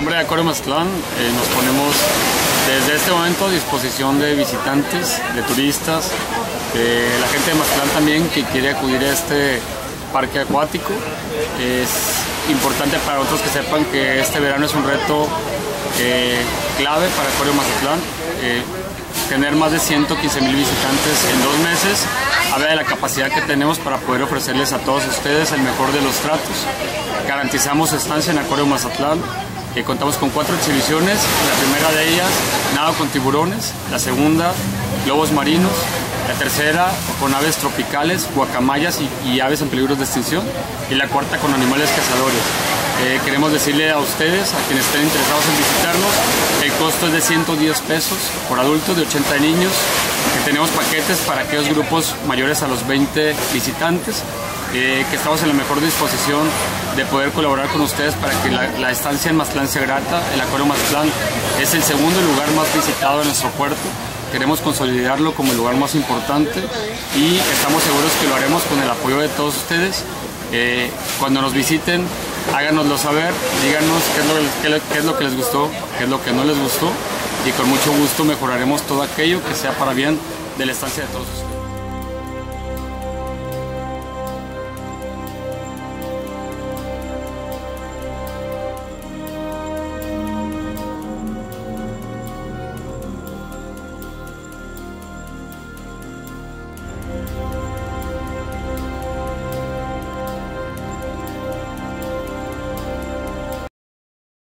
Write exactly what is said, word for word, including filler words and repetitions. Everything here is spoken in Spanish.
nombre de Acuario Mazatlán, eh, nos ponemos desde este momento a disposición de visitantes, de turistas, de la gente de Mazatlán también que quiere acudir a este parque acuático. Es importante para nosotros que sepan que este verano es un reto eh, clave para Acuario Mazatlán. Eh, tener más de ciento quince mil visitantes en dos meses habla de la capacidad que tenemos para poder ofrecerles a todos ustedes el mejor de los tratos. Garantizamos estancia en Acuario Mazatlán. Eh, contamos con cuatro exhibiciones, la primera de ellas, nado con tiburones, la segunda, lobos marinos, la tercera con aves tropicales, guacamayas y, y aves en peligro de extinción, y la cuarta con animales cazadores. Eh, queremos decirle a ustedes, a quienes estén interesados en visitarnos, el costo es de ciento diez pesos por adultos, de ochenta niños, que tenemos paquetes para aquellos grupos mayores a los veinte visitantes, eh, que estamos en la mejor disposición de poder colaborar con ustedes para que la, la estancia en Mazatlán sea grata. El Acuario Mazatlán es el segundo lugar más visitado de nuestro puerto. Queremos consolidarlo como el lugar más importante y estamos seguros que lo haremos con el apoyo de todos ustedes. Eh, cuando nos visiten, háganoslo saber, díganos qué es, lo, qué, qué es lo que les gustó, qué es lo que no les gustó, y con mucho gusto mejoraremos todo aquello que sea para bien de la estancia de todos ustedes.